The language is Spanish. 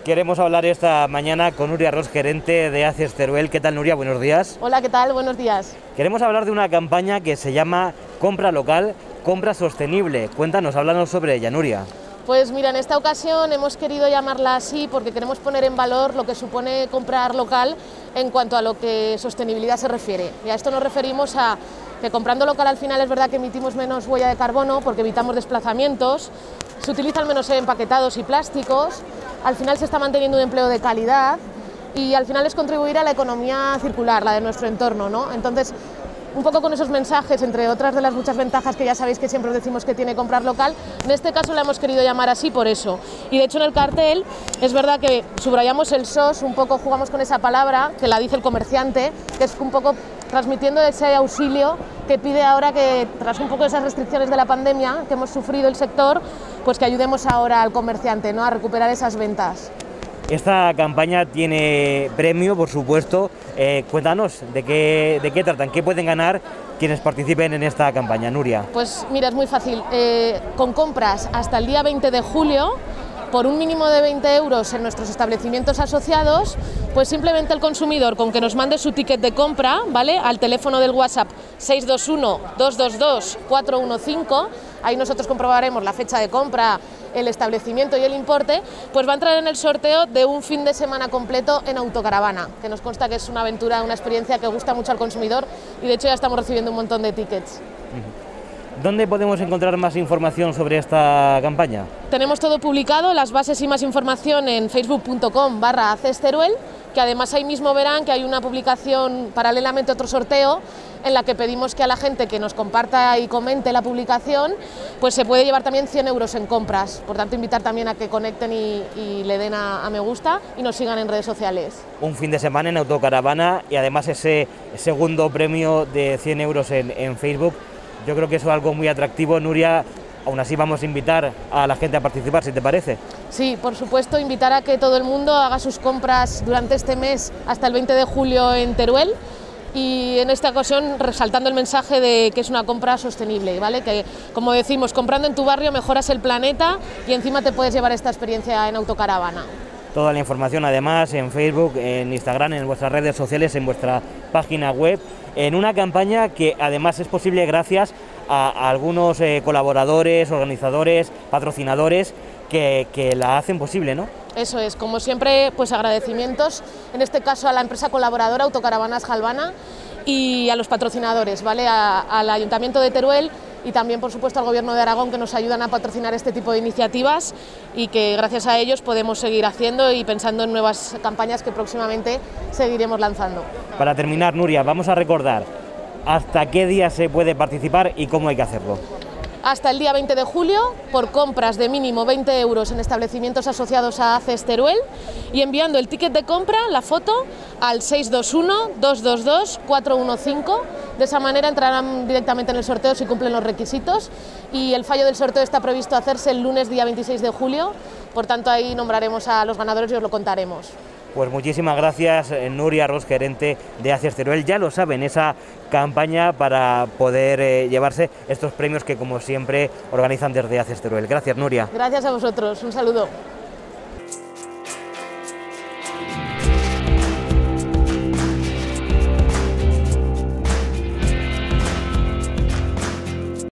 Queremos hablar esta mañana con Nuria Ros, gerente de ACES Teruel. ¿Qué tal, Nuria? Buenos días. Hola, ¿qué tal? Buenos días. Queremos hablar de una campaña que se llama Compra Local, Compra Sostenible. Cuéntanos, háblanos sobre ella, Nuria. Pues mira, en esta ocasión hemos querido llamarla así porque queremos poner en valor lo que supone comprar local en cuanto a lo que sostenibilidad se refiere. Y a esto nos referimos a que comprando local al final es verdad que emitimos menos huella de carbono porque evitamos desplazamientos, se utilizan menos empaquetados y plásticos, al final se está manteniendo un empleo de calidad y al final es contribuir a la economía circular, la de nuestro entorno, ¿no? Entonces, un poco con esos mensajes, entre otras de las muchas ventajas que ya sabéis que siempre os decimos que tiene comprar local, en este caso la hemos querido llamar así por eso. Y de hecho en el cartel es verdad que subrayamos el SOS, un poco jugamos con esa palabra que la dice el comerciante, que es un poco transmitiendo ese auxilio que pide ahora que tras un poco esas restricciones de la pandemia que hemos sufrido el sector, pues que ayudemos ahora al comerciante, ¿no?, a recuperar esas ventas. Esta campaña tiene premio, por supuesto. Cuéntanos, ¿de qué tratan? ¿Qué pueden ganar quienes participen en esta campaña, Nuria? Pues mira, es muy fácil. Con compras hasta el día 20 de julio, por un mínimo de 20 euros en nuestros establecimientos asociados, pues simplemente el consumidor con que nos mande su ticket de compra, ¿vale?, al teléfono del WhatsApp 621-222-415, ahí nosotros comprobaremos la fecha de compra, el establecimiento y el importe, pues va a entrar en el sorteo de un fin de semana completo en autocaravana, que nos consta que es una aventura, una experiencia que gusta mucho al consumidor y de hecho ya estamos recibiendo un montón de tickets. ¿Dónde podemos encontrar más información sobre esta campaña? Tenemos todo publicado, las bases y más información en facebook.com/ACESTeruel, que además ahí mismo verán que hay una publicación paralelamente a otro sorteo en la que pedimos que a la gente que nos comparta y comente la publicación pues se puede llevar también 100 euros en compras, por tanto invitar también a que conecten y le den a me gusta y nos sigan en redes sociales. Un fin de semana en autocaravana y además ese segundo premio de 100 euros en Facebook. Yo creo que eso es algo muy atractivo, Nuria. Aún así vamos a invitar a la gente a participar, si te parece. Sí, por supuesto, invitar a que todo el mundo haga sus compras durante este mes hasta el 20 de julio en Teruel y en esta ocasión resaltando el mensaje de que es una compra sostenible, ¿vale? Que, como decimos, comprando en tu barrio mejoras el planeta y encima te puedes llevar esta experiencia en autocaravana. Toda la información además en Facebook, en Instagram, en vuestras redes sociales, en vuestra página web, en una campaña que además es posible gracias a algunos colaboradores, organizadores, patrocinadores que la hacen posible, ¿no? Eso es, como siempre, pues agradecimientos, en este caso a la empresa colaboradora Autocaravanas Galvana y a los patrocinadores, ¿vale?, al Ayuntamiento de Teruel y también, por supuesto, al Gobierno de Aragón, que nos ayudan a patrocinar este tipo de iniciativas y que gracias a ellos podemos seguir haciendo y pensando en nuevas campañas que próximamente seguiremos lanzando. Para terminar, Nuria, vamos a recordar hasta qué día se puede participar y cómo hay que hacerlo. Hasta el día 20 de julio, por compras de mínimo 20 euros en establecimientos asociados a ACES Teruel y enviando el ticket de compra, la foto, al 621-222-415. De esa manera entrarán directamente en el sorteo si cumplen los requisitos y el fallo del sorteo está previsto hacerse el lunes día 26 de julio, por tanto ahí nombraremos a los ganadores y os lo contaremos. Pues muchísimas gracias, Nuria Ros, gerente de ACES Teruel. Ya lo saben, esa campaña para poder llevarse estos premios que, como siempre, organizan desde ACES Teruel. Gracias, Nuria. Gracias a vosotros, un saludo.